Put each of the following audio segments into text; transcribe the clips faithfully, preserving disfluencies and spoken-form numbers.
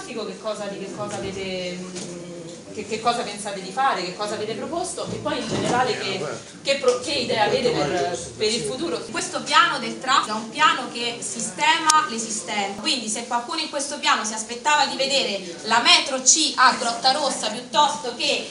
traffico che cosa, di che cosa avete... Che, che cosa pensate di fare, che cosa avete proposto e poi in generale che, che, che idea avete per, per il futuro. Questo piano del traffico è un piano che sistema l'esistente, quindi se qualcuno in questo piano si aspettava di vedere la metro C a Grottarossa piuttosto che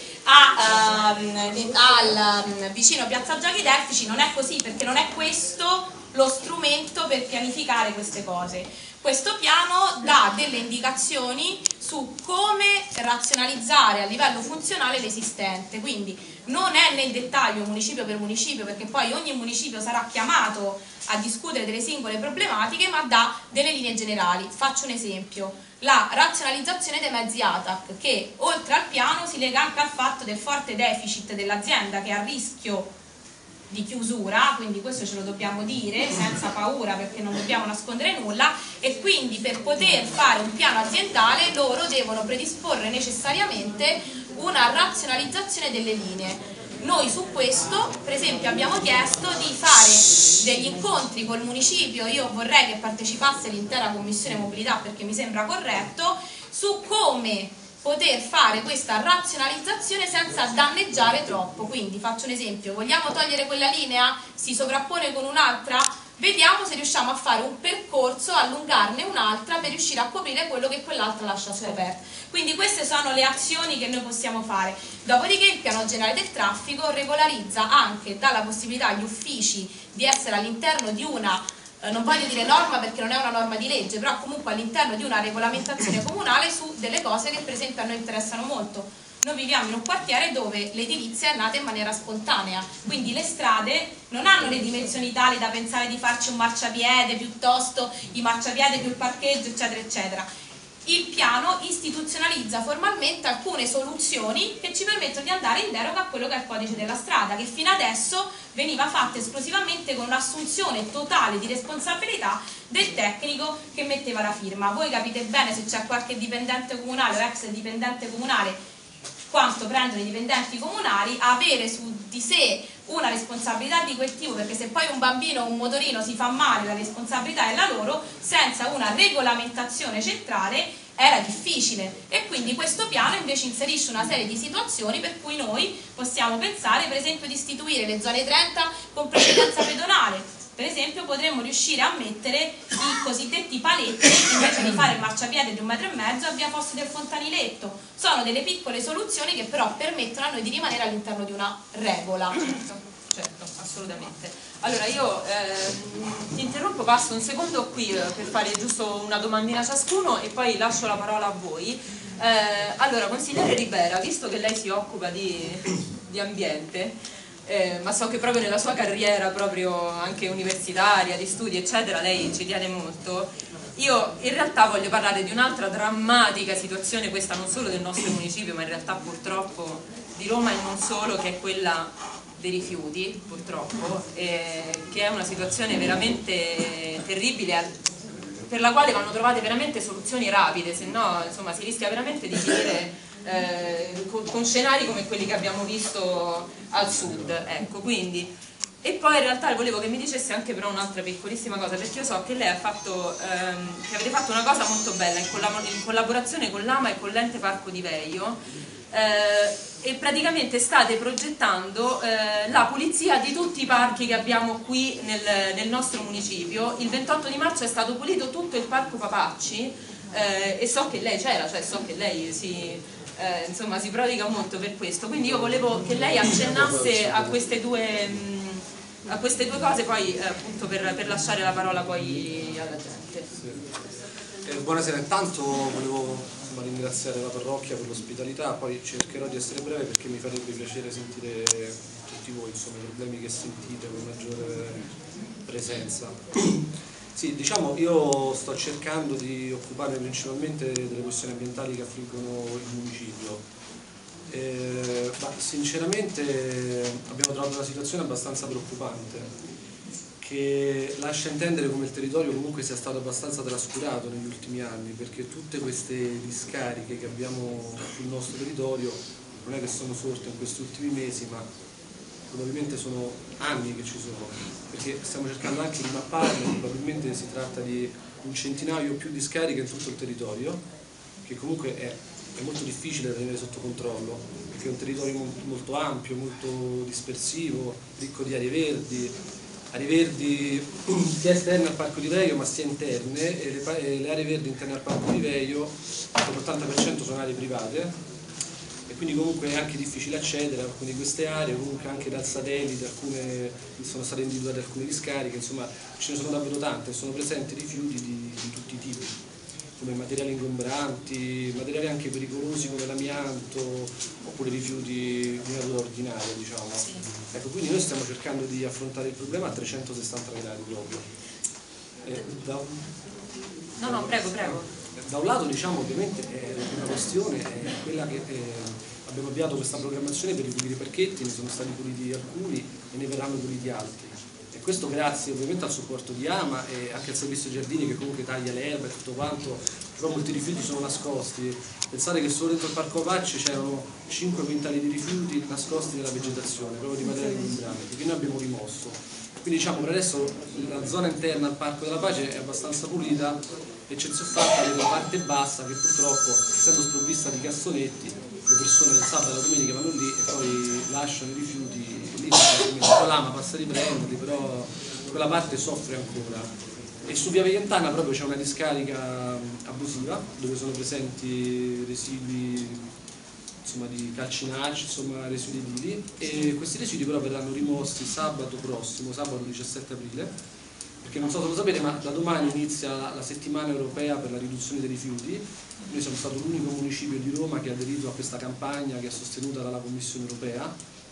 a, um, al um, vicino Piazza Giochi Delfici, non è così, perché non è questo lo strumento per pianificare queste cose. Questo piano dà delle indicazioni su come razionalizzare a livello funzionale l'esistente, quindi non è nel dettaglio municipio per municipio, perché poi ogni municipio sarà chiamato a discutere delle singole problematiche, ma dà delle linee generali. Faccio un esempio: la razionalizzazione dei mezzi A T A C, che oltre al piano si lega anche al fatto del forte deficit dell'azienda che è a rischio di chiusura, quindi questo ce lo dobbiamo dire senza paura, perché non dobbiamo nascondere nulla, e quindi per poter fare un piano aziendale loro devono predisporre necessariamente una razionalizzazione delle linee. Noi su questo per esempio abbiamo chiesto di fare degli incontri col municipio, io vorrei che partecipasse l'intera commissione mobilità perché mi sembra corretto, su come poter fare questa razionalizzazione senza danneggiare troppo. Quindi faccio un esempio: vogliamo togliere quella linea? Si sovrappone con un'altra? Vediamo se riusciamo a fare un percorso, allungarne un'altra per riuscire a coprire quello che quell'altra lascia scoperto. Quindi queste sono le azioni che noi possiamo fare. Dopodiché il piano generale del traffico regolarizza anche, dà la possibilità agli uffici di essere all'interno di una, non voglio dire norma perché non è una norma di legge, però comunque all'interno di una regolamentazione comunale su delle cose che per esempio a noi interessano molto. Noi viviamo in un quartiere dove l'edilizia è nata in maniera spontanea, quindi le strade non hanno le dimensioni tali da pensare di farci un marciapiede piuttosto i marciapiede più il parcheggio eccetera eccetera. Il piano istituzionalizza formalmente alcune soluzioni che ci permettono di andare in deroga a quello che è il codice della strada, che fino adesso veniva fatto esclusivamente con un'assunzione totale di responsabilità del tecnico che metteva la firma. Voi capite bene, se c'è qualche dipendente comunale o ex dipendente comunale, quanto prendono i dipendenti comunali, avere su di sé una responsabilità di quel tipo, perché se poi un bambino o un motorino si fa male la responsabilità è la loro, senza una regolamentazione centrale era difficile. E quindi questo piano invece inserisce una serie di situazioni per cui noi possiamo pensare per esempio di istituire le zone trenta con precedenza pedonale. Per esempio potremmo riuscire a mettere i cosiddetti paletti, invece di fare il marciapiede di un metro e mezzo, a via Fosse del Fontaniletto. Sono delle piccole soluzioni che però permettono a noi di rimanere all'interno di una regola. Certo, certo, assolutamente. Allora io eh, ti interrompo, passo un secondo qui eh, per fare giusto una domandina a ciascuno e poi lascio la parola a voi. Eh, allora, consigliere Ribera, visto che lei si occupa di, di ambiente, Eh, ma so che proprio nella sua carriera proprio anche universitaria, di studi eccetera, lei ci tiene molto. Io in realtà voglio parlare di un'altra drammatica situazione, questa non solo del nostro municipio ma in realtà purtroppo di Roma e non solo, che è quella dei rifiuti, purtroppo, eh, che è una situazione veramente terribile, per la quale vanno trovate veramente soluzioni rapide, se no insomma si rischia veramente di finire Eh, con, con scenari come quelli che abbiamo visto al sud, ecco. Quindi, e poi in realtà volevo che mi dicesse anche però un'altra piccolissima cosa, perché io so che lei ha fatto ehm, che avete fatto una cosa molto bella in, collab in collaborazione con l'A M A e con l'Ente Parco di Veio, eh, e praticamente state progettando eh, la pulizia di tutti i parchi che abbiamo qui nel, nel nostro municipio. Il ventotto di marzo è stato pulito tutto il Parco Papacci, eh, e so che lei c'era, cioè so che lei si Eh, insomma si prodiga molto per questo, quindi io volevo che lei accennasse a queste due, mh, a queste due cose, poi eh, appunto per, per lasciare la parola poi alla gente. Sì. Eh, buonasera, intanto volevo insomma, ringraziare la parrocchia per l'ospitalità, poi cercherò di essere breve perché mi farebbe piacere sentire tutti voi, insomma, i problemi che sentite con maggiore presenza. Sì, diciamo, io sto cercando di occuparmi principalmente delle questioni ambientali che affliggono il municipio. Eh, ma sinceramente abbiamo trovato una situazione abbastanza preoccupante, che lascia intendere come il territorio comunque sia stato abbastanza trascurato negli ultimi anni, perché tutte queste discariche che abbiamo sul nostro territorio non è che sono sorte in questi ultimi mesi, ma probabilmente sono anni che ci sono, perché stiamo cercando anche di mapparle, probabilmente si tratta di un centinaio o più di scariche in tutto il territorio, che comunque è, è molto difficile da tenere sotto controllo, perché è un territorio molto ampio, molto dispersivo, ricco di aree verdi, aree verdi sia esterne al Parco di Veio ma sia interne, e le, e le aree verdi interne al Parco di Veio, l'ottanta per cento sono aree private, e quindi comunque è anche difficile accedere a alcune di queste aree, comunque anche dal satellite alcune, sono state individuate alcune discariche, insomma ce ne sono davvero tante, sono presenti rifiuti di, di tutti i tipi, come materiali ingombranti, materiali anche pericolosi come l'amianto, oppure rifiuti di natura ordinaria, diciamo. Sì. Ecco, quindi noi stiamo cercando di affrontare il problema a trecentosessanta gradi proprio. Eh, da, no, no, prego, prego. Da un lato, diciamo, ovviamente eh, la prima questione è quella che eh, abbiamo avviato questa programmazione per ripulire i parchetti, ne sono stati puliti alcuni e ne verranno puliti altri. E questo grazie ovviamente al supporto di AMA e anche al servizio giardini che comunque taglia l'erba e tutto quanto, però molti rifiuti sono nascosti. Pensate che solo dentro il Parco Apache c'erano cinque quintali di rifiuti nascosti nella vegetazione, proprio di materiali ingombranti, che noi abbiamo rimosso. Quindi diciamo per adesso la zona interna al Parco della Pace è abbastanza pulita, eccezione fatta per la parte bassa che purtroppo, essendo sprovvista di cassonetti, le persone del sabato e la domenica vanno lì e poi lasciano i rifiuti lì, poi l'AMA passa a riprenderli, però quella parte soffre ancora. E su via Veientana proprio c'è una discarica abusiva dove sono presenti residui, insomma, di calcinacci, insomma residui edili, e questi residui però verranno rimossi sabato prossimo, sabato diciassette aprile, perché non so se lo sapete ma da domani inizia la, la settimana europea per la riduzione dei rifiuti. Noi siamo stato l'unico municipio di Roma che ha aderito a questa campagna che è sostenuta dalla Commissione europea,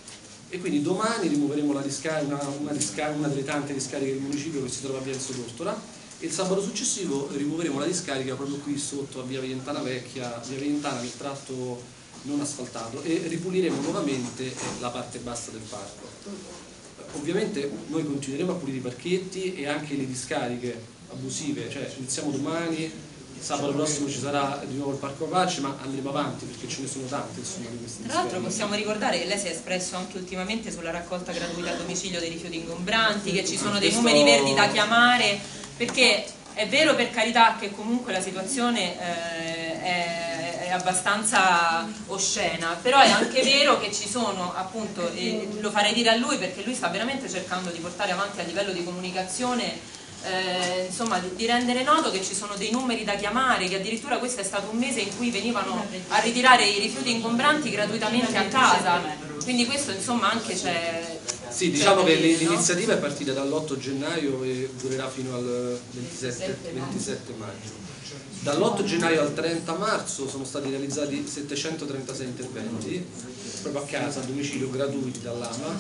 e quindi domani rimuoveremo la discarica, una, una, discarica, una delle tante discariche del municipio che si trova a via Enzo Tortora, e il sabato successivo rimuoveremo la discarica proprio qui sotto a via Veientana Vecchia, via Veientana nel tratto non asfaltato, e ripuliremo nuovamente la parte bassa del parco. Ovviamente noi continueremo a pulire i parchetti e anche le discariche abusive, cioè iniziamo domani, sabato prossimo ci sarà di nuovo il Parco Apache, ma andremo avanti perché ce ne sono tante, insomma, di queste. Tra l'altro possiamo ricordare che lei si è espresso anche ultimamente sulla raccolta gratuita a domicilio dei rifiuti ingombranti, che ci sono dei numeri verdi da chiamare, perché è vero, per carità, che comunque la situazione eh, è, è abbastanza oscena, però è anche vero che ci sono, appunto, e lo farei dire a lui perché lui sta veramente cercando di portare avanti a livello di comunicazione, Eh, insomma, di, di rendere noto che ci sono dei numeri da chiamare, che addirittura questo è stato un mese in cui venivano a ritirare i rifiuti ingombranti gratuitamente a casa, quindi questo insomma anche c'è. Sì, diciamo che l'iniziativa è partita dall'otto gennaio e durerà fino al ventisette maggio. Dall'otto gennaio al trenta marzo sono stati realizzati settecentotrentasei interventi proprio a casa, a domicilio, gratuiti dall'AMA.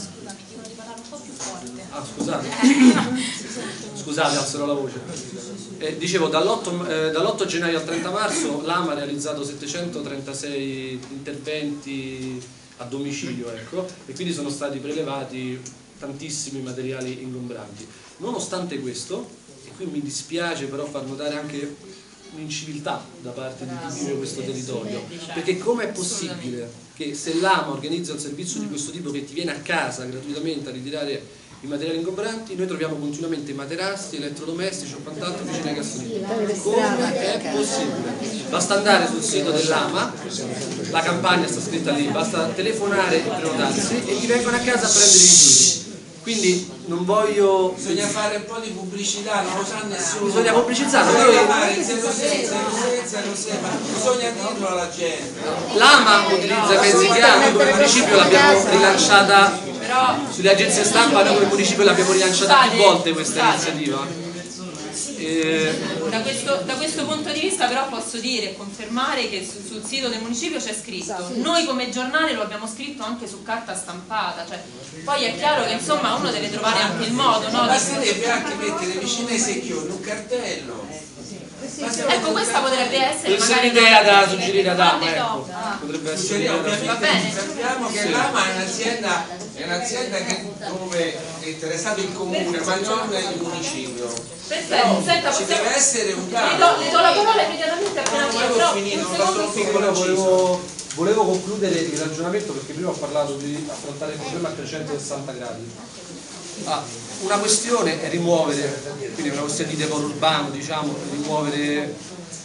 Ah, scusate, scusate, alzerò la voce. Eh, dicevo, dall'otto eh, dall'otto gennaio al trenta marzo l'AMA ha realizzato settecentotrentasei interventi a domicilio, ecco, e quindi sono stati prelevati tantissimi materiali ingombranti. Nonostante questo, e qui mi dispiace però far notare anche un'inciviltà da parte di chi vive questo territorio, perché com'è possibile che se l'AMA organizza un servizio di questo tipo che ti viene a casa gratuitamente a ritirare i materiali ingombranti, noi troviamo continuamente materassi, elettrodomestici o quant'altro vicino ai cassonetti? Come è possibile? Basta andare sul sito dell'AMA, la campagna sta scritta lì, basta telefonare e prenotarsi e ti vengono a casa a prendere i rifiuti. Quindi non voglio... Bisogna fare un po' di pubblicità, non lo sa nessuno. Bisogna pubblicizzare, bisogna dirlo alla gente. L'AMA utilizza i mezzi che ha, noi come municipio l'abbiamo rilanciata, sulle agenzie stampa noi come municipio l'abbiamo rilanciata più volte questa iniziativa. Eh... Da, questo, da questo punto di vista però posso dire e confermare che su, sul sito del municipio c'è scritto, noi come giornale lo abbiamo scritto anche su carta stampata, cioè, poi è chiaro che insomma uno deve trovare anche il modo, no? Basterebbe anche mettere vicino ai secchioni un cartello. Ecco, questa potrebbe essere magari un'idea da suggerire ad AMA, ecco. Potrebbe essere ovviamente. Va bene. Sappiamo che l'AMA è un'azienda è un'azienda che dove è interessato il comune, ma non il municipio. Perfetto, senta, ci possiamo... deve essere un caso. Le do, le do la parola immediatamente appena volevo finire, un secondo piccolo volevo, volevo concludere il ragionamento perché prima ho parlato di affrontare il problema a trecentosessanta gradi. Ah, una questione è rimuovere, quindi una questione di decoro urbano, diciamo, rimuovere i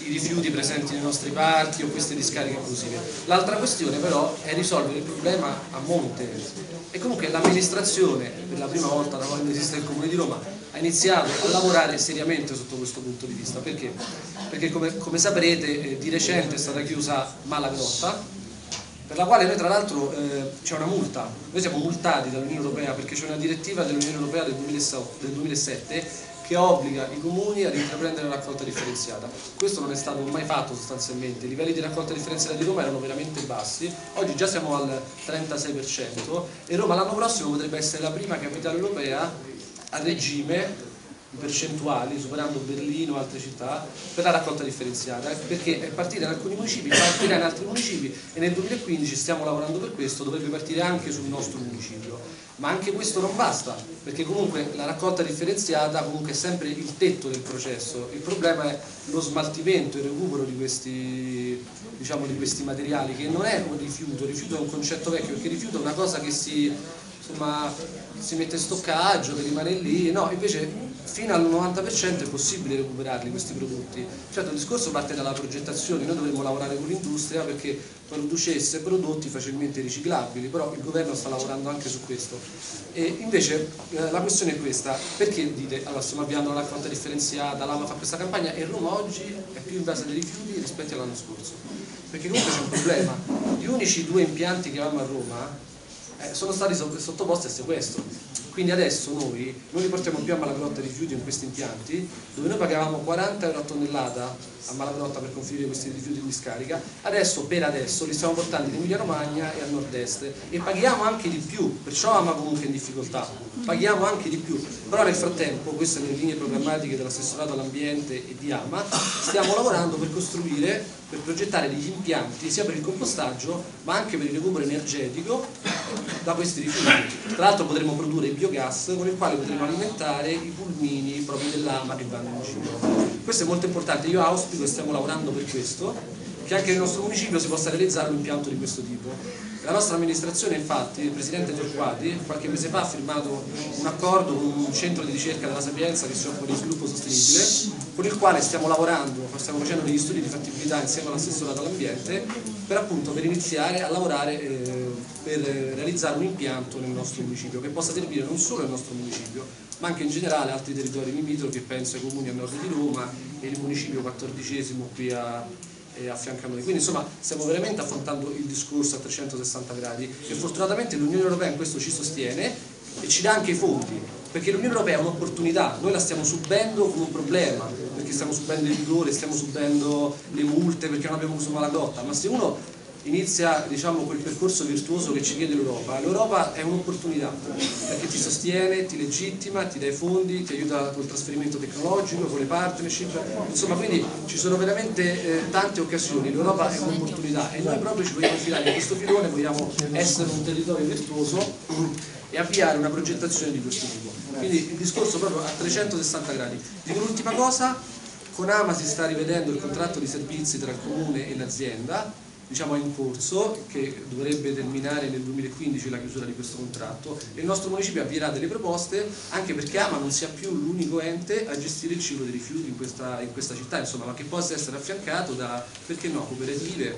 i rifiuti presenti nei nostri parchi o queste discariche abusive. L'altra questione però è risolvere il problema a monte, e comunque l'amministrazione, per la prima volta da quando esiste il Comune di Roma, ha iniziato a lavorare seriamente sotto questo punto di vista. Perché? Perché come, come saprete eh, di recente è stata chiusa Malagrotta, per la quale noi tra l'altro eh, c'è una multa. Noi siamo multati dall'Unione Europea perché c'è una direttiva dell'Unione Europea del duemilasette che obbliga i comuni ad intraprendere la raccolta differenziata. Questo non è stato mai fatto sostanzialmente, i livelli di raccolta differenziata di Roma erano veramente bassi, oggi già siamo al trentasei per cento e Roma l'anno prossimo potrebbe essere la prima capitale europea a regime percentuali, superando Berlino e altre città, per la raccolta differenziata, perché è partita in alcuni municipi, partirà in altri municipi e nel duemilaquindici stiamo lavorando per questo, dovrebbe partire anche sul nostro municipio. Ma anche questo non basta, perché comunque la raccolta differenziata comunque è sempre il tetto del processo, il problema è lo smaltimento e il recupero di questi, diciamo, di questi materiali, che non è un rifiuto, il rifiuto è un concetto vecchio, perché il rifiuto è una cosa che si, insomma, si mette in stoccaggio, che rimane lì, no, invece fino al novanta per cento è possibile recuperarli questi prodotti. Certo, il discorso parte dalla progettazione, noi dovremmo lavorare con l'industria perché producesse prodotti facilmente riciclabili, però il governo sta lavorando anche su questo. E invece eh, la questione è questa: perché dite, allora stiamo avviando la raccolta differenziata, l'A M A fa questa campagna e Roma oggi è più invasa dei rifiuti rispetto all'anno scorso? Perché comunque c'è un problema, gli unici due impianti che avevamo a Roma eh, sono stati sottoposti a sequestro. Quindi adesso noi non riportiamo più a Malagrotta rifiuti in questi impianti, dove noi pagavamo quaranta euro a tonnellata a Malagrotta per conferire questi rifiuti in discarica, adesso per adesso li stiamo portando in Emilia Romagna e al nord-est e paghiamo anche di più, perciò A M A comunque in difficoltà, paghiamo anche di più, però nel frattempo, queste nelle linee programmatiche dell'assessorato all'ambiente e di A M A, stiamo lavorando per costruire, per progettare degli impianti sia per il compostaggio ma anche per il recupero energetico da questi rifiuti. Tra l'altro potremo produrre biogas con il quale potremo alimentare i pulmini proprio dell'A M A che vanno in giro. Questo è molto importante, io auspico e stiamo lavorando per questo, che anche nel nostro municipio si possa realizzare un impianto di questo tipo. La nostra amministrazione, infatti, il presidente Torquati qualche mese fa ha firmato un accordo con un centro di ricerca della Sapienza che si occupa di sviluppo sostenibile, con il quale stiamo lavorando, stiamo facendo degli studi di fattibilità insieme all'assessorato all'ambiente per appunto per iniziare a lavorare eh, per realizzare un impianto nel nostro municipio che possa servire non solo al nostro municipio ma anche in generale altri territori limitrofi, penso ai comuni a nord di Roma e il municipio quattordicesimo qui a a fianco a noi. Quindi insomma stiamo veramente affrontando il discorso a trecentosessanta gradi e fortunatamente l'Unione Europea in questo ci sostiene e ci dà anche i fondi, perché l'Unione Europea è un'opportunità, noi la stiamo subendo come un problema, perché stiamo subendo il rigore, stiamo subendo le multe perché non abbiamo usato Malagrotta, ma se uno inizia, diciamo, quel percorso virtuoso che ci chiede l'Europa, l'Europa è un'opportunità perché ti sostiene, ti legittima, ti dà i fondi, ti aiuta col trasferimento tecnologico, con le partnership, insomma, quindi ci sono veramente eh, tante occasioni, l'Europa è un'opportunità e noi proprio ci vogliamo infilare in questo filone, vogliamo essere un territorio virtuoso e avviare una progettazione di questo tipo. Quindi il discorso proprio a trecentosessanta gradi. Dico l'ultima cosa, con A M A si sta rivedendo il contratto di servizi tra il comune e l'azienda, diciamo è in corso, che dovrebbe terminare nel duemilaquindici la chiusura di questo contratto e il nostro municipio avvierà delle proposte anche perché A M A non sia più l'unico ente a gestire il ciclo dei rifiuti in questa, in questa città, insomma, ma che possa essere affiancato da, perché no, cooperative,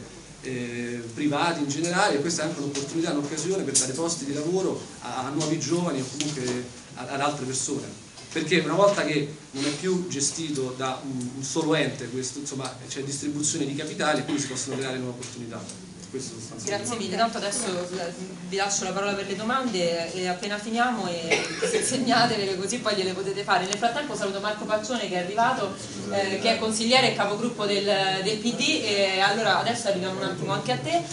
eh, privati in generale, e questa è anche un'opportunità, un'occasione per dare posti di lavoro a, a nuovi giovani o comunque ad altre persone. Perché una volta che non è più gestito da un, un solo ente, c'è distribuzione di capitali, quindi si possono creare nuove opportunità. Questo Grazie mille, tanto adesso vi lascio la parola per le domande e appena finiamo e segnatevele così poi gliele potete fare. Nel frattempo saluto Marco Paccione che è arrivato, eh, che è consigliere e capogruppo del, del P D, e allora adesso arriviamo un attimo anche a te.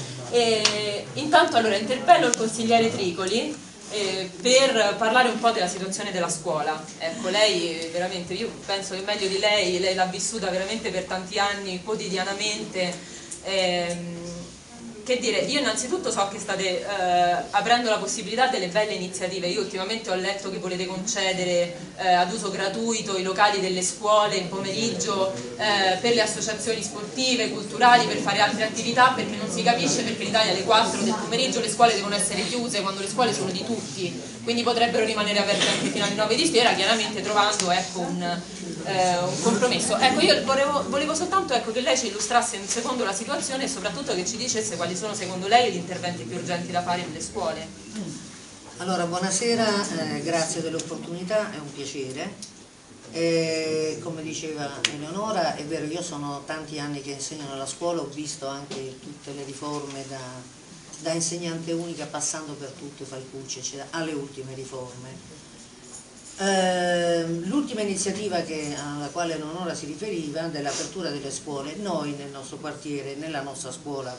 E intanto allora interpello il consigliere Tricoli Eh, per parlare un po' della situazione della scuola. Ecco, lei veramente, io penso che meglio di lei, lei l'ha vissuta veramente per tanti anni, quotidianamente. Ehm, che dire, io innanzitutto so che state eh, aprendo la possibilità delle belle iniziative. Io ultimamente ho letto che volete concedere eh, ad uso gratuito i locali delle scuole in pomeriggio eh, per le associazioni sportive, culturali, per fare altre attività, perché non si capisce perché in Italia alle quattro del pomeriggio le scuole devono essere chiuse quando le scuole sono di tutti, quindi potrebbero rimanere aperte anche fino alle nove di sera, chiaramente trovando ecco, un, eh, un compromesso. Ecco, io volevo, volevo soltanto ecco, che lei ci illustrasse un secondo la situazione e soprattutto che ci dicesse quali sono secondo lei gli interventi più urgenti da fare nelle scuole. Allora, buonasera, eh, grazie dell'opportunità, è un piacere. Eh, come diceva Eleonora, è vero, io sono tanti anni che insegno nella scuola, ho visto anche tutte le riforme da, da insegnante unica passando per tutte, Falcucci, eccetera, alle ultime riforme. Eh, l'ultima iniziativa che, alla quale Eleonora si riferiva, dell'apertura delle scuole, noi nel nostro quartiere, nella nostra scuola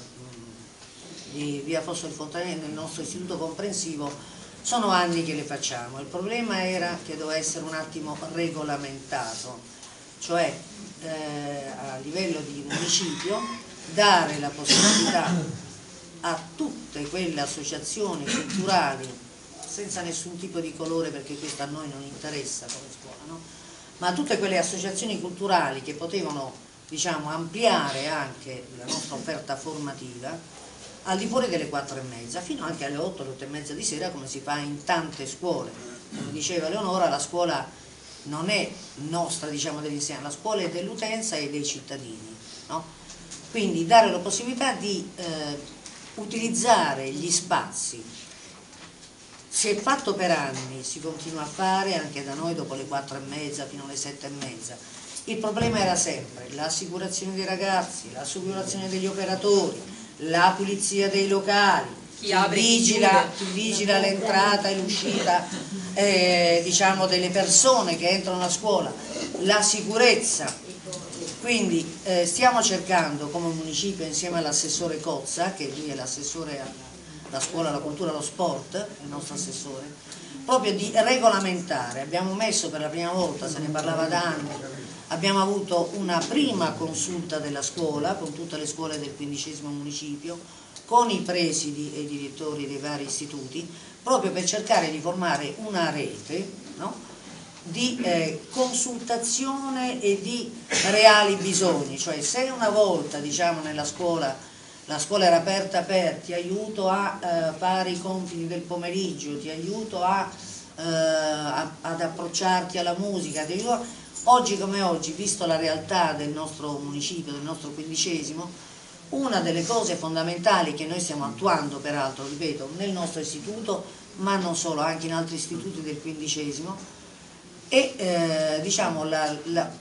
mh, di via Fosso del Fontanello, nel nostro istituto comprensivo, sono anni che le facciamo. Il problema era che doveva essere un attimo regolamentato, cioè eh, a livello di municipio dare la possibilità a tutte quelle associazioni culturali, senza nessun tipo di colore, perché questo a noi non interessa come scuola, no? Ma a tutte quelle associazioni culturali che potevano, diciamo, ampliare anche la nostra offerta formativa al di fuori delle quattro e mezza, fino anche alle otto, alle otto e mezza di sera, come si fa in tante scuole. Come diceva Leonora, la scuola non è nostra, diciamo, dell'insegnante, la scuola è dell'utenza e dei cittadini, no? Quindi dare la possibilità di eh, utilizzare gli spazi. Si è fatto per anni, si continua a fare anche da noi dopo le quattro e mezza fino alle sette e mezza. Il problema era sempre l'assicurazione dei ragazzi, l'assicurazione degli operatori, la pulizia dei locali, chi, chi vigila, chi vigila l'entrata e l'uscita eh, diciamo delle persone che entrano a scuola, la sicurezza. Quindi eh, stiamo cercando come municipio, insieme all'assessore Cozza, che lui è l'assessore alla scuola, alla cultura, allo sport, il nostro assessore, proprio di regolamentare. Abbiamo messo per la prima volta, se ne parlava da anni, abbiamo avuto una prima consulta della scuola con tutte le scuole del quindicesimo municipio, con i presidi e i direttori dei vari istituti, proprio per cercare di formare una rete, no? di eh, consultazione e di reali bisogni. Cioè, se una volta, diciamo, nella scuola la scuola era aperta per ti aiuto a eh, fare i compiti del pomeriggio, ti aiuto a, eh, a, ad approcciarti alla musica, ti aiuto. Oggi come oggi, visto la realtà del nostro municipio, del nostro quindicesimo, una delle cose fondamentali che noi stiamo attuando, peraltro, ripeto, nel nostro istituto, ma non solo, anche in altri istituti del quindicesimo, è eh, diciamo, la, la,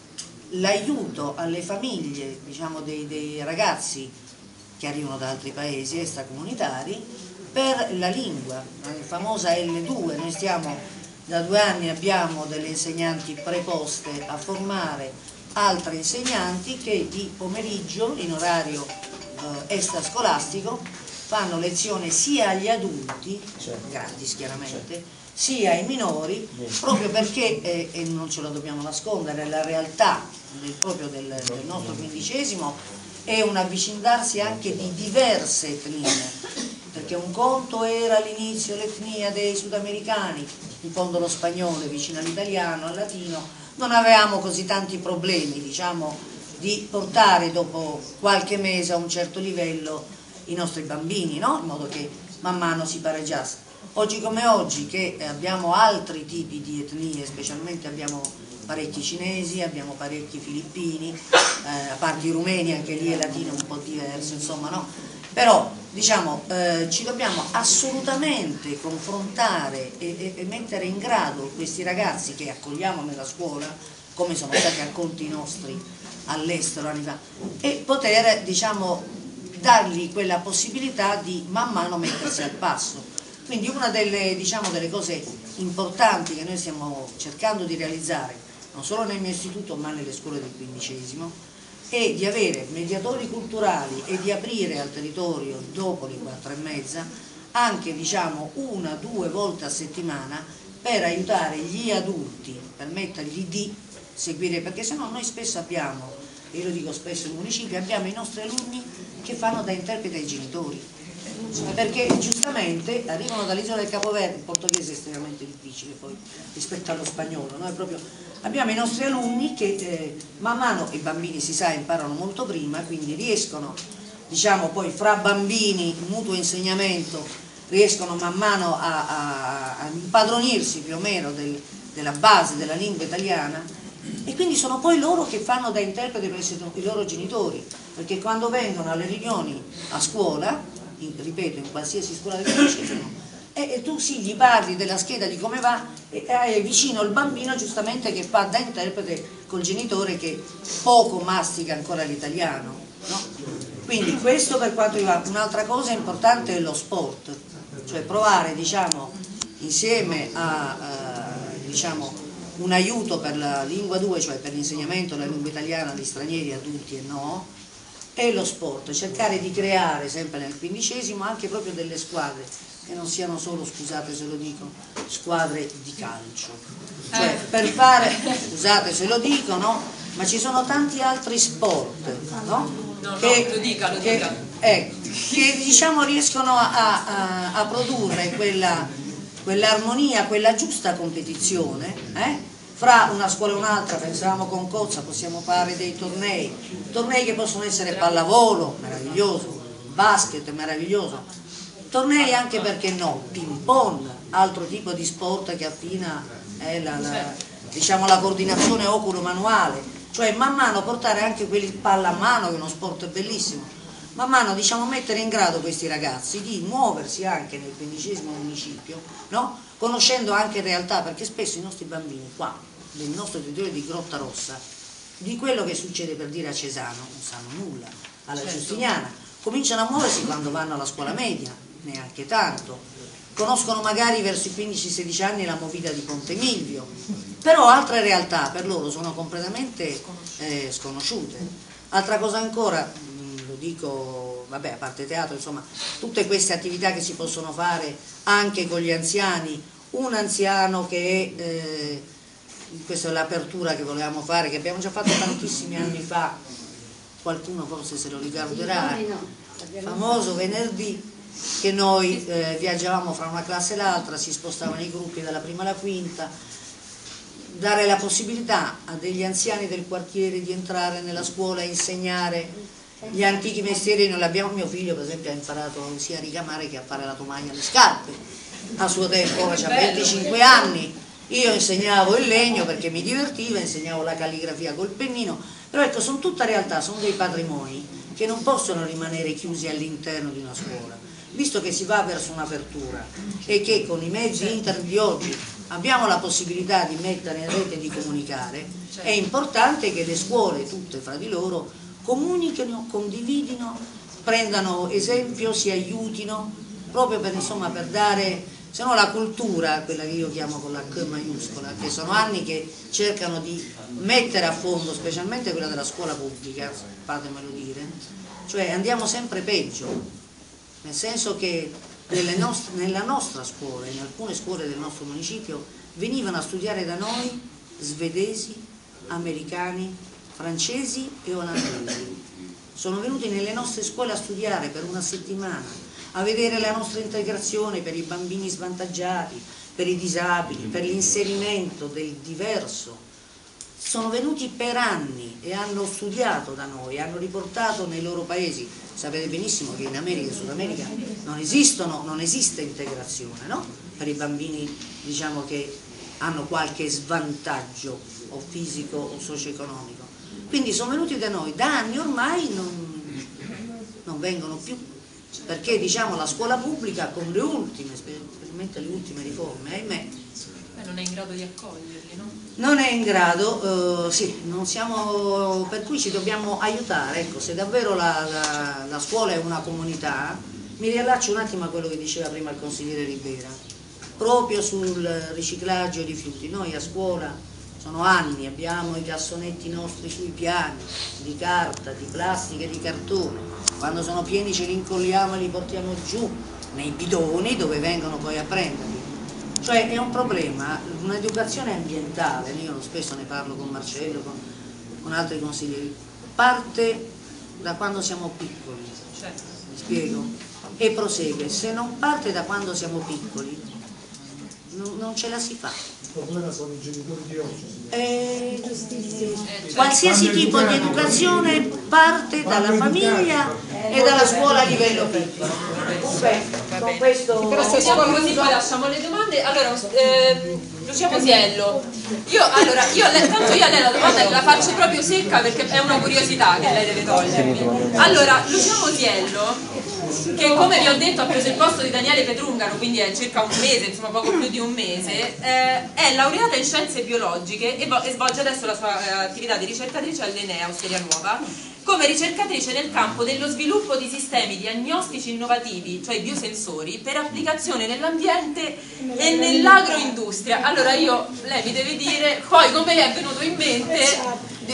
l'aiuto alle famiglie, diciamo, dei, dei ragazzi che arrivano da altri paesi extracomunitari per la lingua, la famosa L due. Noi stiamo da due anni abbiamo delle insegnanti preposte a formare altri insegnanti che di pomeriggio in orario eh, extrascolastico fanno lezione sia agli adulti, certo, gratis chiaramente, certo, sia ai minori, proprio perché, eh, e non ce lo dobbiamo nascondere, la realtà del, proprio del, del nostro quindicesimo è un avvicinarsi anche di diverse etnie, perché un conto era all'inizio l'etnia dei sudamericani, in fondo lo spagnolo vicino all'italiano, al latino, non avevamo così tanti problemi, diciamo, di portare dopo qualche mese a un certo livello i nostri bambini, no? In modo che man mano si pareggiasse. Oggi come oggi, che abbiamo altri tipi di etnie, specialmente abbiamo parecchi cinesi, abbiamo parecchi filippini, eh, a parte i rumeni, anche lì è latino un po' diverso, insomma, no? Però diciamo eh, ci dobbiamo assolutamente confrontare e, e, e mettere in grado questi ragazzi che accogliamo nella scuola, come sono stati accolti i nostri all'estero anni fa, e poter, diciamo, dargli quella possibilità di man mano mettersi al passo. Quindi una delle, diciamo, delle cose importanti che noi stiamo cercando di realizzare, non solo nel mio istituto ma nelle scuole del quindicesimo, e di avere mediatori culturali e di aprire al territorio dopo le quattro e mezza anche, diciamo, una o due volte a settimana per aiutare gli adulti, permettergli di seguire, perché sennò noi spesso abbiamo, e io lo dico spesso in municipio, abbiamo i nostri alunni che fanno da interprete ai genitori, perché giustamente arrivano dall'isola del Capoverde, il portoghese è estremamente difficile poi rispetto allo spagnolo, no? È proprio, abbiamo i nostri alunni che eh, man mano, i bambini si sa imparano molto prima, quindi riescono, diciamo, poi fra bambini, mutuo insegnamento, riescono man mano a, a, a impadronirsi più o meno del, della base della lingua italiana, E quindi sono poi loro che fanno da interprete presso i loro genitori, perché quando vengono alle riunioni a scuola, in, ripeto, in qualsiasi scuola del municipio, e, e tu sì, gli parli della scheda di come va, e hai vicino il bambino giustamente che fa da interprete col genitore che poco mastica ancora l'italiano, no? Quindi questo per quanto riguarda. Un'altra cosa importante è lo sport, cioè provare, diciamo, insieme a, a diciamo, un aiuto per la lingua due, cioè per l'insegnamento della lingua italiana agli stranieri, adulti e no, e lo sport, cercare di creare sempre nel quindicesimo anche proprio delle squadre che non siano solo, scusate se lo dico, squadre di calcio, cioè per fare, scusate se lo dico, no? Ma ci sono tanti altri sport, no? No, che, no, lo dica, lo che, dica. Ecco, che diciamo riescono a, a, a produrre quella, quell'armonia, quella giusta competizione, eh? Fra una scuola e un'altra. Pensavamo con Cozza, possiamo fare dei tornei, tornei che possono essere pallavolo, meraviglioso, basket, meraviglioso, tornei anche, perché no, ping pong, altro tipo di sport che affina eh, la, la, diciamo, la coordinazione oculo-manuale, cioè man mano portare anche quelli pallamano, che è uno sport bellissimo, man mano, diciamo, mettere in grado questi ragazzi di muoversi anche nel quindicesimo municipio, no? Conoscendo anche in realtà, perché spesso i nostri bambini qua del nostro territorio di Grottarossa, di quello che succede, per dire, a Cesano, non sanno nulla, alla certo. Giustiniana, cominciano a muoversi quando vanno alla scuola media, neanche tanto, conoscono magari verso i quindici sedici anni la movida di Ponte Milvio, però altre realtà per loro sono completamente eh, sconosciute. Altra cosa ancora, mh, lo dico, vabbè, a parte teatro, insomma, tutte queste attività che si possono fare anche con gli anziani, un anziano che è, eh, questa è l'apertura che volevamo fare, che abbiamo già fatto tantissimi anni fa, qualcuno forse se lo ricorderà, famoso venerdì, che noi eh, viaggiavamo fra una classe e l'altra, si spostavano i gruppi dalla prima alla quinta, dare la possibilità a degli anziani del quartiere di entrare nella scuola e insegnare gli antichi mestieri. Noi l'abbiamo, mio figlio per esempio ha imparato sia a ricamare che a fare la tovaglia alle scarpe a suo tempo, ora ha venticinque anni, io insegnavo il legno perché mi divertiva, insegnavo la calligrafia col pennino, però ecco, sono tutta realtà, sono dei patrimoni che non possono rimanere chiusi all'interno di una scuola, visto che si va verso un'apertura e che con i mezzi internet di oggi abbiamo la possibilità di mettere in rete e di comunicare, è importante che le scuole tutte fra di loro comunichino, condividino, prendano esempio, si aiutino, proprio per, insomma, per dare, se no, la cultura, quella che io chiamo con la C maiuscola, che sono anni che cercano di mettere a fondo, specialmente quella della scuola pubblica, fatemelo dire, cioè andiamo sempre peggio, nel senso che nelle nostre, nella nostra scuola, in alcune scuole del nostro municipio, venivano a studiare da noi svedesi, americani, francesi e olandesi. Sono venuti nelle nostre scuole a studiare per una settimana, a vedere la nostra integrazione per i bambini svantaggiati, per i disabili, per l'inserimento del diverso. Sono venuti per anni e hanno studiato da noi, hanno riportato nei loro paesi. Sapete benissimo che in America e Sud America non esistono, non esiste integrazione, no? Per i bambini, diciamo, che hanno qualche svantaggio o fisico o socio-economico. Quindi sono venuti da noi, da anni ormai non, non vengono più, perché, diciamo, la scuola pubblica con le ultime, specialmente le ultime riforme, ahimè, non è in grado di accoglierli, no? Non è in grado, eh, sì, non siamo, per cui ci dobbiamo aiutare. Ecco, se davvero la, la, la scuola è una comunità, mi riallaccio un attimo a quello che diceva prima il consigliere Ribera, proprio sul riciclaggio di rifiuti. Noi a scuola sono anni, abbiamo i cassonetti nostri sui piani, di carta, di plastica e di cartone, quando sono pieni ce li incolliamo e li portiamo giù nei bidoni dove vengono poi a prenderli. Cioè è un problema, un'educazione ambientale, io spesso ne parlo con Marcello, con, con altri consiglieri, parte da quando siamo piccoli, certo. Mi spiego? E prosegue, se non parte da quando siamo piccoli non, non ce la si fa. Il problema sono i genitori di oggi. Eh, eh, qualsiasi tipo di educazione parte dalla famiglia e dalla scuola a livello piccolo. Comunque, con questo Però se siamo così poi lasciamo le domande. Allora, ehm, Lucia Mosiello, io allora, io a lei, tanto io a lei la domanda la faccio proprio secca perché è una curiosità che lei deve togliermi. Allora, Lucia Mosiello, che come vi ho detto ha preso il posto di Daniele Petrungaro, quindi è circa un mese, insomma poco più di un mese, eh, è laureata in scienze biologiche e, e svolge adesso la sua eh, attività di ricercatrice all'Enea Osteria Nuova, come ricercatrice nel campo dello sviluppo di sistemi diagnostici innovativi, cioè biosensori, per applicazione nell'ambiente e nell'agroindustria. Allora io, lei mi deve dire poi come le è venuto in mente di,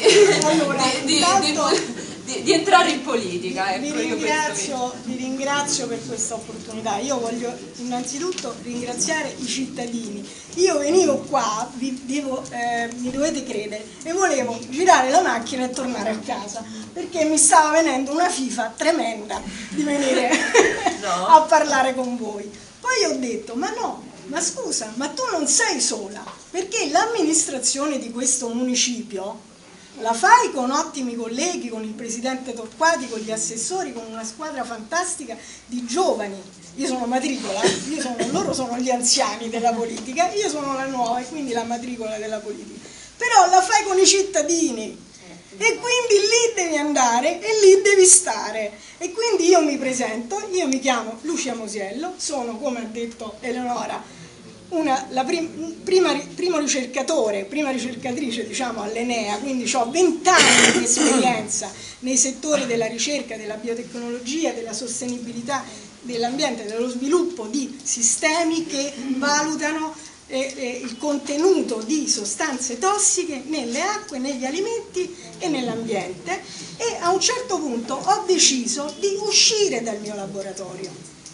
di, di, di, di, di entrare in politica. Ecco, vi, ringrazio, vi ringrazio per questa opportunità. Io voglio innanzitutto ringraziare i cittadini. Io venivo qua, vi devo, eh, mi dovete credere, e volevo girare la macchina e tornare a casa, perché mi stava venendo una fifa tremenda di venire no. a parlare con voi. Poi ho detto, ma no, ma scusa, ma tu non sei sola, perché l'amministrazione di questo municipio la fai con ottimi colleghi, con il presidente Torquati, con gli assessori, con una squadra fantastica di giovani. Io sono matricola, io sono, loro sono gli anziani della politica, io sono la nuova e quindi la matricola della politica. Però la fai con i cittadini e quindi lì devi andare e lì devi stare. E quindi io mi presento, io mi chiamo Lucia Mosiello, sono, come ha detto Eleonora, Una, la prim, prima, primo ricercatore, prima ricercatrice diciamo all'Enea, quindi ho vent'anni di esperienza nei settori della ricerca, della biotecnologia, della sostenibilità dell'ambiente, dello sviluppo di sistemi che valutano eh, eh, il contenuto di sostanze tossiche nelle acque, negli alimenti e nell'ambiente, e a un certo punto ho deciso di uscire dal mio laboratorio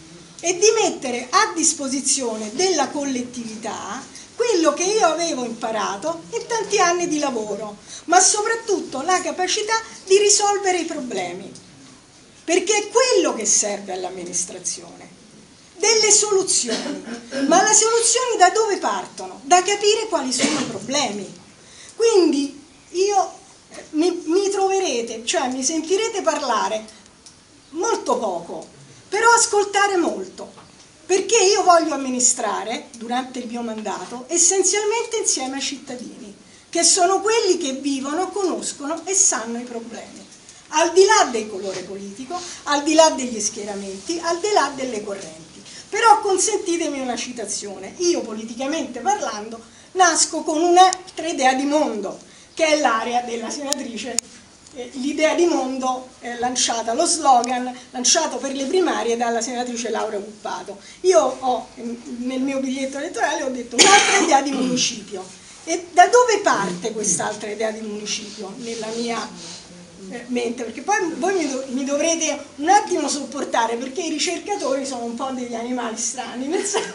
e di mettere a disposizione della collettività quello che io avevo imparato in tanti anni di lavoro, ma soprattutto la capacità di risolvere i problemi, perché è quello che serve all'amministrazione, delle soluzioni. Ma le soluzioni da dove partono? Da capire quali sono i problemi. Quindi io mi, mi troverete, cioè mi sentirete parlare molto poco, però ascoltare molto, perché io voglio amministrare, durante il mio mandato, essenzialmente insieme ai cittadini, che sono quelli che vivono, conoscono e sanno i problemi, al di là del colore politico, al di là degli schieramenti, al di là delle correnti. Però consentitemi una citazione: io politicamente parlando nasco con un'altra idea di mondo, che è l'area della senatrice. L'idea di mondo è lanciata, lo slogan lanciato per le primarie dalla senatrice Laura Cuppato. Io ho nel mio biglietto elettorale ho detto un'altra idea di municipio. E da dove parte quest'altra idea di municipio nella mia eh, mente? Perché poi voi mi, do, mi dovrete un attimo sopportare, perché i ricercatori sono un po' degli animali strani, nel senso,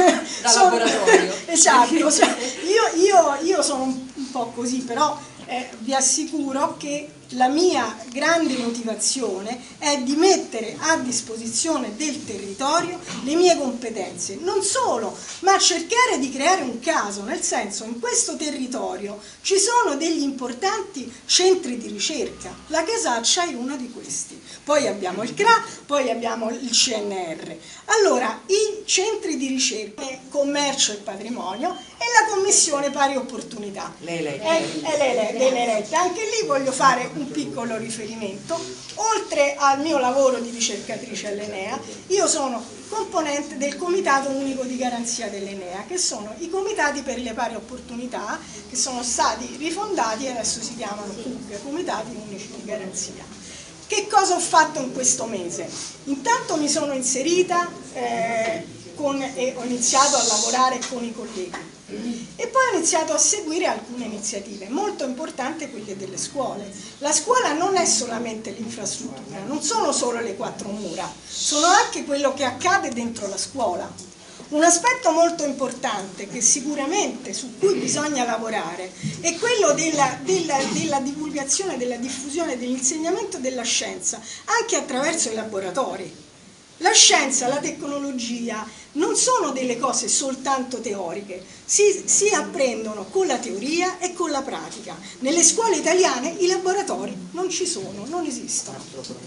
da sono, laboratorio. Esatto, cioè, io, io, io sono un, un po' così, però eh, vi assicuro che la mia grande motivazione è di mettere a disposizione del territorio le mie competenze, non solo, ma cercare di creare un caso, nel senso, in questo territorio ci sono degli importanti centri di ricerca, la Casaccia è uno di questi, poi abbiamo il C R A, poi abbiamo il C N R. Allora, i centri di ricerca, commercio e patrimonio, e la commissione pari opportunità. Lei, lei, è, è lei, delle elette. Anche lì voglio fare un piccolo riferimento. Oltre al mio lavoro di ricercatrice all'Enea, io sono componente del Comitato Unico di Garanzia dell'Enea, che sono i comitati per le pari opportunità, che sono stati rifondati e adesso si chiamano C U G, Comitati Unici di Garanzia. Che cosa ho fatto in questo mese? Intanto mi sono inserita eh, con, e ho iniziato a lavorare con i colleghi. E poi ho iniziato a seguire alcune iniziative, molto importanti quelle delle scuole. La scuola non è solamente l'infrastruttura, non sono solo le quattro mura, sono anche quello che accade dentro la scuola. Un aspetto molto importante che sicuramente su cui bisogna lavorare è quello della, della, della divulgazione, della diffusione dell'insegnamento della scienza, anche attraverso i laboratori. La scienza, la tecnologia non sono delle cose soltanto teoriche, si, si apprendono con la teoria e con la pratica. Nelle scuole italiane i laboratori non ci sono, non esistono.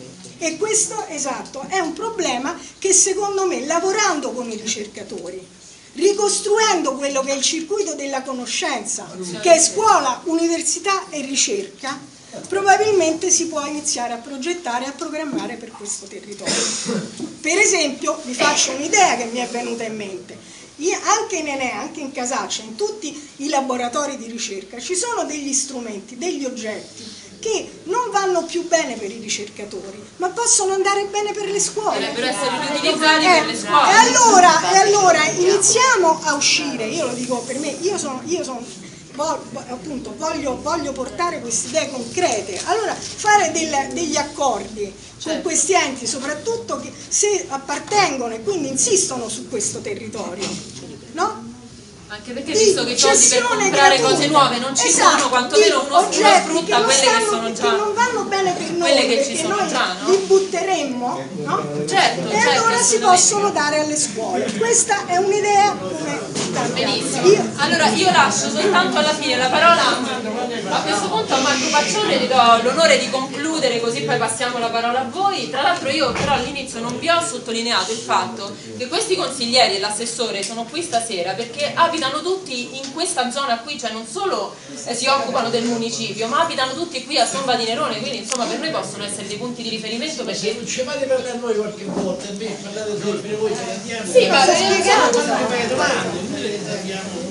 E questo, esatto, è un problema che secondo me, lavorando con i ricercatori, ricostruendo quello che è il circuito della conoscenza, che è scuola, università e ricerca, probabilmente si può iniziare a progettare e a programmare per questo territorio. Per esempio, vi faccio un'idea che mi è venuta in mente. Anche in Enea, anche in Casaccia, in tutti i laboratori di ricerca ci sono degli strumenti, degli oggetti che non vanno più bene per i ricercatori, ma possono andare bene per le scuole. Dovrebbero essere riutilizzati eh, per le scuole. E allora, e allora iniziamo a uscire, io lo dico per me, io sono, io sono appunto, voglio, voglio portare queste idee concrete, allora fare del, degli accordi con questi enti, soprattutto che se appartengono e quindi insistono su questo territorio, no? Anche perché visto che i soldi per comprare gratuita. Cose nuove non ci Esatto, sono, quantomeno uno, uno sfrutta che quelle stanno, che sono già, che non vanno bene per noi, quelle che ci perché sono noi già, no? li butteremmo, no? Certo, E certo, allora si possono dare alle scuole. Questa è un'idea come tante benissimo. altre. Io, Allora io lascio soltanto alla fine la parola a questo punto a Marco Paccione, le do l'onore di concludere, così poi passiamo la parola a voi. Tra l'altro io però all'inizio non vi ho sottolineato il fatto che questi consiglieri e l'assessore sono qui stasera perché abitano tutti in questa zona qui, cioè non solo eh, si occupano del municipio, ma abitano tutti qui a Somba di Nerone, quindi insomma per noi possono essere dei punti di riferimento. Perché se non ci fate parlare a noi qualche volta, a me parlate sempre voi, ce ne andiamo. Sì, ma spiegato, fai domande, noi le sappiamo.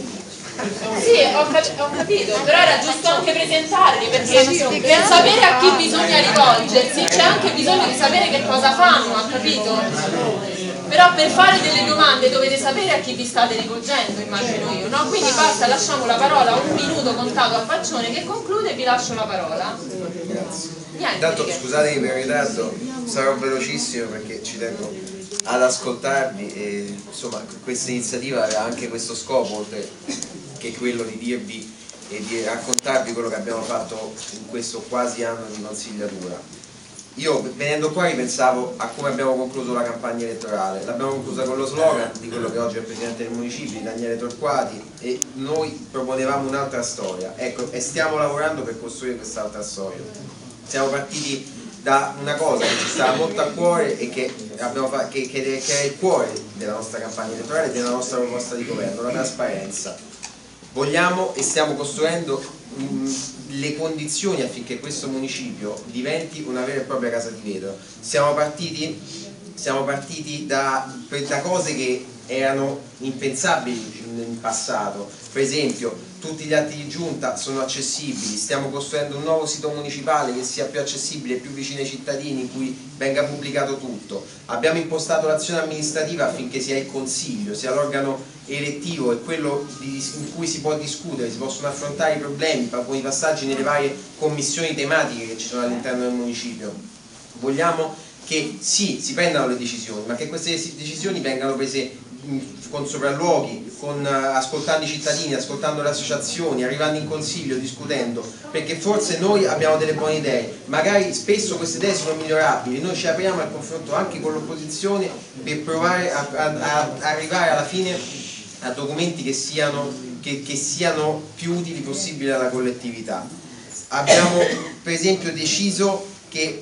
Sì, ho, cap ho capito, però era giusto anche presentarli, perché per sapere a chi bisogna rivolgersi c'è anche bisogno di sapere che cosa fanno, ha capito? Però per fare delle domande dovete sapere a chi vi state rivolgendo, immagino io, no? Quindi basta, lasciamo la parola, un minuto contato a Paccione che conclude e vi lascio la parola. Grazie. Niente, Intanto perché... scusatemi per il ritardo, sarò velocissimo perché ci tengo ad ascoltarvi e insomma questa iniziativa aveva anche questo scopo, oltre che quello di dirvi e di raccontarvi quello che abbiamo fatto in questo quasi anno di consigliatura. Io venendo qua ripensavo a come abbiamo concluso la campagna elettorale, l'abbiamo conclusa con lo slogan di quello che oggi è il Presidente del Municipio, Daniele Torquati, e noi proponevamo un'altra storia, ecco, e stiamo lavorando per costruire quest'altra storia. Siamo partiti da una cosa che ci stava molto a cuore e che, abbiamo fatto, che, che, che è il cuore della nostra campagna elettorale e della nostra proposta di governo, la trasparenza. Vogliamo e stiamo costruendo mh, le condizioni affinché questo municipio diventi una vera e propria casa di vetro. Siamo partiti, siamo partiti da, da cose che erano impensabili in passato, per esempio tutti gli atti di giunta sono accessibili, stiamo costruendo un nuovo sito municipale che sia più accessibile e più vicino ai cittadini, in cui venga pubblicato tutto. Abbiamo impostato l'azione amministrativa affinché sia il consiglio, sia l'organo elettivo e quello di, in cui si può discutere, si possono affrontare i problemi con i passaggi nelle varie commissioni tematiche che ci sono all'interno del municipio. Vogliamo che sì, si prendano le decisioni, ma che queste decisioni vengano prese con sopralluoghi, con, uh, ascoltando i cittadini, ascoltando le associazioni, arrivando in consiglio, discutendo, perché forse noi abbiamo delle buone idee, magari spesso queste idee sono migliorabili, noi ci apriamo al confronto anche con l'opposizione per provare a, a, a arrivare alla fine a documenti che siano, che, che siano più utili possibili alla collettività. Abbiamo per esempio deciso che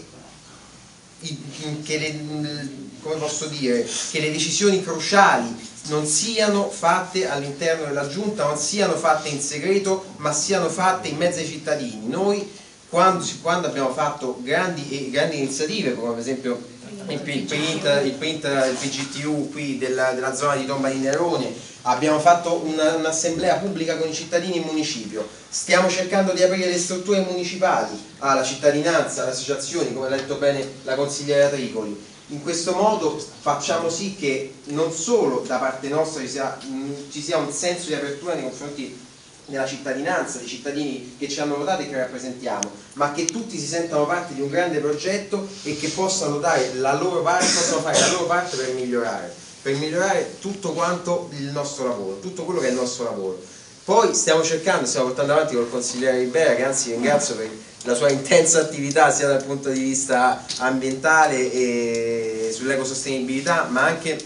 che le, come posso dire, che le decisioni cruciali non siano fatte all'interno della giunta, non siano fatte in segreto, ma siano fatte in mezzo ai cittadini. Noi quando, quando abbiamo fatto grandi, grandi iniziative, come per esempio il print, il, print, il P G T U qui della, della zona di Tomba di Nerone, abbiamo fatto un'assemblea pubblica con i cittadini in municipio, stiamo cercando di aprire le strutture municipali alla cittadinanza, alle associazioni, come ha detto bene la consigliera Tricoli. In questo modo facciamo sì che non solo da parte nostra ci sia, mh, ci sia un senso di apertura nei confronti della cittadinanza, dei cittadini che ci hanno votato e che rappresentiamo, ma che tutti si sentano parte di un grande progetto e che possano dare la loro parte, possano fare la loro parte per migliorare, per migliorare tutto quanto il nostro lavoro, tutto quello che è il nostro lavoro. Poi stiamo cercando, stiamo portando avanti col consigliere Ribera, che anzi ringrazio per la sua intensa attività sia dal punto di vista ambientale e sull'ecosostenibilità, ma anche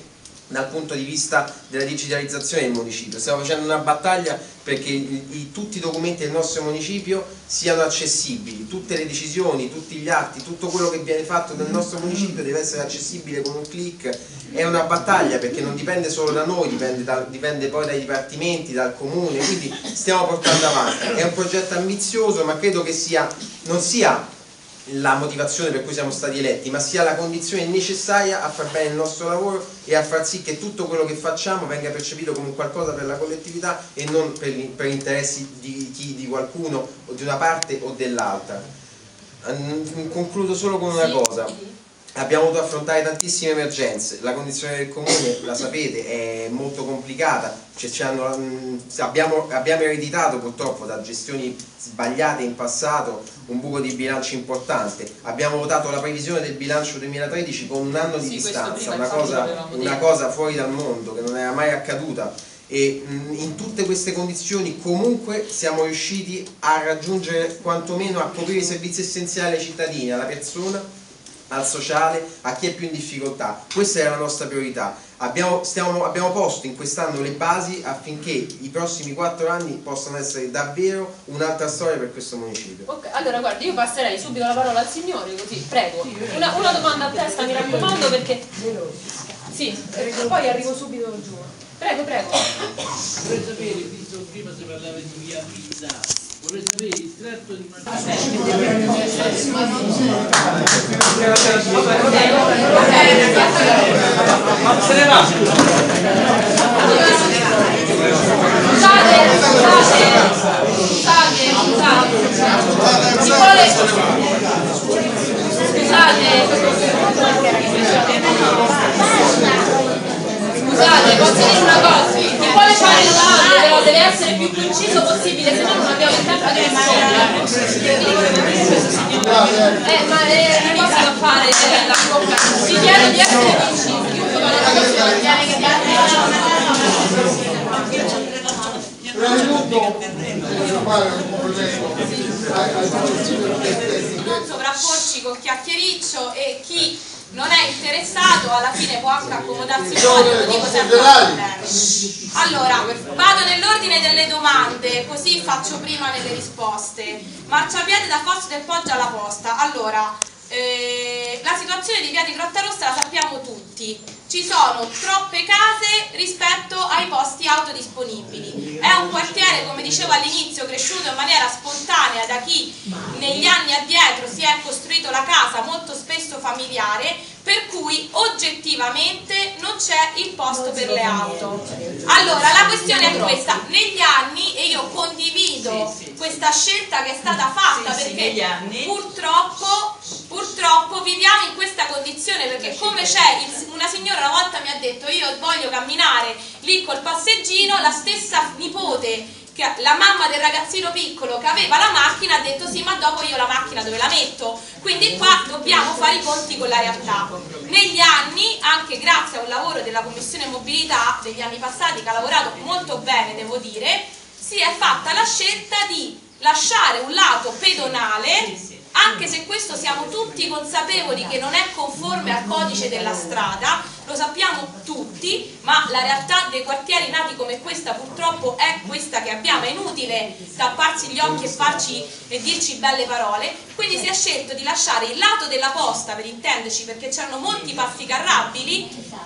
dal punto di vista della digitalizzazione del municipio. Stiamo facendo una battaglia perché i, i, tutti i documenti del nostro municipio siano accessibili, tutte le decisioni, tutti gli atti, tutto quello che viene fatto nel nostro municipio deve essere accessibile con un click. È una battaglia perché non dipende solo da noi, dipende, da, dipende poi dai dipartimenti, dal comune, quindi stiamo portando avanti. È un progetto ambizioso, ma credo che sia, non sia la motivazione per cui siamo stati eletti, ma sia la condizione necessaria a far bene il nostro lavoro e a far sì che tutto quello che facciamo venga percepito come qualcosa per la collettività e non per, gli, per interessi di chi, di qualcuno o di una parte o dell'altra. Concludo solo con una cosa. Abbiamo dovuto affrontare tantissime emergenze, la condizione del comune, la sapete, è molto complicata, cioè, ci hanno, abbiamo, abbiamo ereditato purtroppo da gestioni sbagliate in passato un buco di bilancio importante, abbiamo votato la previsione del bilancio duemilatredici con un anno di sì, distanza, una cosa, una cosa fuori dal mondo che non era mai accaduta. E in tutte queste condizioni comunque siamo riusciti a raggiungere, quantomeno a coprire i servizi essenziali ai cittadini, alla persona, al sociale, a chi è più in difficoltà. Questa è la nostra priorità. Abbiamo, stiamo, abbiamo posto in quest'anno le basi affinché i prossimi quattro anni possano essere davvero un'altra storia per questo municipio. Ok, allora guardi, io passerei subito la parola al signore, così, prego. Una, una domanda a testa, mi raccomando, perché... Sì, poi arrivo subito giù. Prego, prego. Vorrei sapere, visto che prima si parlava di via Pizza, vorrei sapere il tratto di una... Se ne va! Scusate, scusate, scusate, scusate. Ci vuole... Scusate, posso dire una cosa? Chi vuole fare il lavoro però deve essere più conciso possibile, se no non abbiamo il tempo di rispondere. Eh, ma è difficile da fare la bocca. Vi chiedo di essere concisi. Chiunque vuole una cosa non sovrapporci col chiacchiericcio e chi non è interessato alla fine può anche accomodarsi fuori, lo dico sempre. Allora, vado nell'ordine delle domande, così faccio prima nelle risposte. Marciapiede da Fosso del Poggio alla Posta. Allora, eh, la situazione di via di Grottarossa la sappiamo tutti. Ci sono troppe case rispetto ai posti auto disponibili. È un quartiere, come dicevo all'inizio, cresciuto in maniera spontanea da chi negli anni addietro si è costruito la casa, molto spesso familiare, per cui oggettivamente non c'è il posto per le auto. Allora, la questione è questa. Negli anni, e io condivido questa scelta che è stata fatta, perché purtroppo, purtroppo viviamo in questa condizione, perché come c'è una signora una volta mi ha detto io voglio camminare lì col passeggino, la stessa nipote, che la mamma del ragazzino piccolo che aveva la macchina, ha detto sì, ma dopo io la macchina dove la metto? Quindi qua dobbiamo fare i conti con la realtà. Negli anni, anche grazie a un lavoro della Commissione Mobilità degli anni passati, che ha lavorato molto bene, devo dire, si è fatta la scelta di lasciare un lato pedonale, anche se questo siamo tutti consapevoli che non è conforme al codice della strada, lo sappiamo tutti, ma la realtà dei quartieri nati come questa purtroppo è questa che abbiamo. È inutile tapparsi gli occhi e farci e dirci belle parole. Quindi si è scelto di lasciare il lato della posta, per intenderci, perché c'erano molti passi carrabili,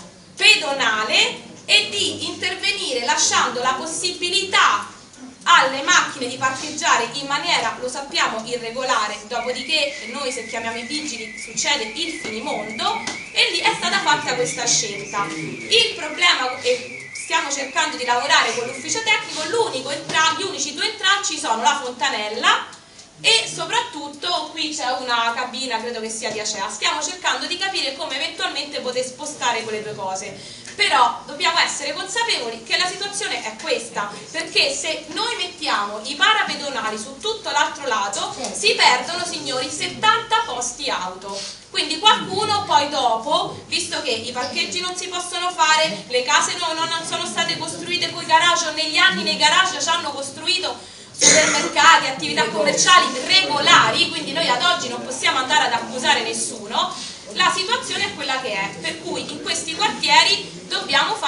pedonale, e di intervenire lasciando la possibilità alle macchine di parcheggiare in maniera, lo sappiamo, irregolare, dopodiché noi se chiamiamo i vigili succede il finimondo, e lì è stata fatta questa scelta. Il problema, e stiamo cercando di lavorare con l'ufficio tecnico, l'unico gli unici due intralci sono la fontanella e soprattutto qui c'è una cabina, credo che sia di Acea. Stiamo cercando di capire come eventualmente poter spostare quelle due cose. Però dobbiamo essere consapevoli che la situazione è questa, perché se noi mettiamo i parapedonali su tutto l'altro lato si perdono, signori, settanta posti auto. Quindi qualcuno poi dopo, visto che i parcheggi non si possono fare, le case non, non sono state costruite con i garage, o negli anni nei garage ci hanno costruito supermercati, attività commerciali regolari, quindi noi ad oggi non possiamo andare ad accusare nessuno. La situazione è quella che è, per cui in questi quartieri dobbiamo fare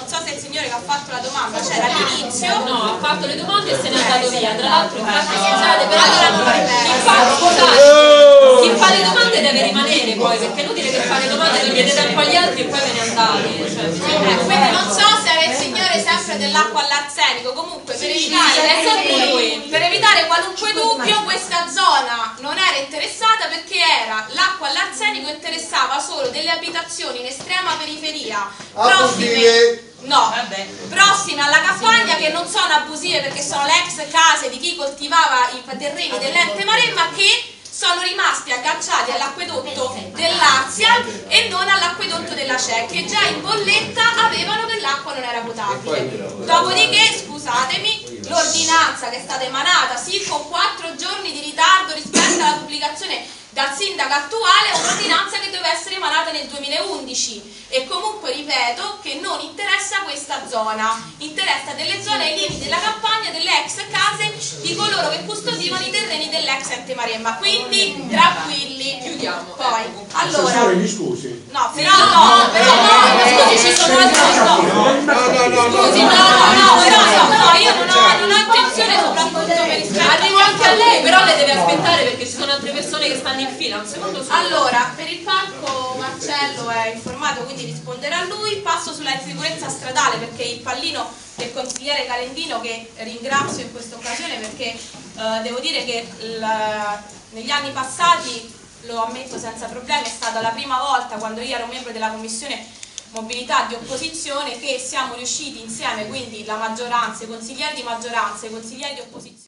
non so se il signore che ha fatto la domanda c'era all'inizio. No, ha fatto le domande e se n'è andato via. Tra l'altro, infatti, scusate, però Allora, chi fa, scusate, chi fa le domande deve rimanere poi, perché è inutile che fa le domande, togliete tempo agli altri e poi ve ne andate. Cioè, Eh, quindi non so se era il signore sempre dell'acqua all'arsenico, comunque per evitare, è sempre lui. per evitare qualunque dubbio questa zona non era interessata perché era l'acqua all'arsenico interessava solo delle abitazioni in estrema periferia, prossime, no, prossime alla campagna, che non sono abusive perché sono le ex case di chi coltivava i terreni dell'ente Maremma, che sono rimasti agganciati all'acquedotto dell'Azia e non all'acquedotto della C E, che già in bolletta avevano che l'acqua non era potabile. Dopodiché, scusatemi, l'ordinanza che è stata emanata, sì, con quattro giorni di ritardo rispetto alla pubblicazione dal sindaco attuale, è un'ordinanza che doveva essere emanata nel duemilaundici e comunque ripeto che non interessa questa zona, interessa delle zone ai limiti della campagna, delle ex case di coloro che custodivano i terreni dell'ex ente Maremma, quindi tranquilli. Chiudiamo. Poi, allora, mi scusi. no, però no, però no, scusi, ci sono altri, no, scusi, no, no, no, però no, no, io non ho, non ho intenzione soprattutto per rispetto. Arrivo anche a lei, però le deve aspettare perché ci sono altre persone che stanno in fila. Un secondo solo. Allora, per il parco Marcello è informato, quindi risponderà lui. Passo sulla sicurezza stradale perché il pallino del consigliere Calendino, che ringrazio in questa occasione perché eh, devo dire che il, negli anni passati, lo ammetto senza problemi, è stata la prima volta quando io ero membro della commissione mobilità di opposizione che siamo riusciti insieme, quindi la maggioranza, i consiglieri di maggioranza e i consiglieri di opposizione,